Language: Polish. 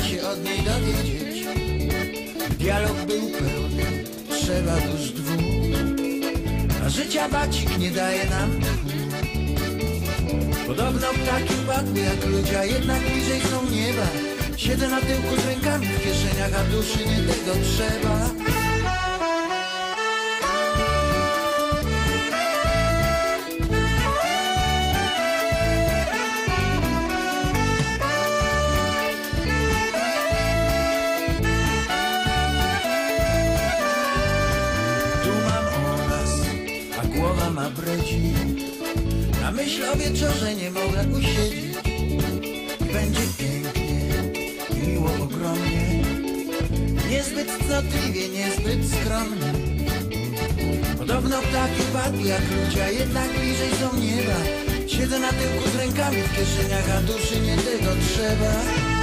można się od niej dowiedzieć. Dialog był pełny, trzeba dusz dwóch, a życia bacik nie daje nam tchu. Podobno ptaki upadły jak ludzie, a jednak bliżej są nieba. Siedzę na tyłku z rękami w kieszeniach, a duszy nie tego trzeba. Głowa ma bredzi, na myśl o wieczorze nie mogę usiedzieć. Będzie pięknie i miło ogromnie, niezbyt cnotliwie, niezbyt skromnie. Podobno ptaki padły jak ludzie, a jednak bliżej są nieba. Siedzę na tyłku z rękami w kieszeniach, a duszy nie tego trzeba.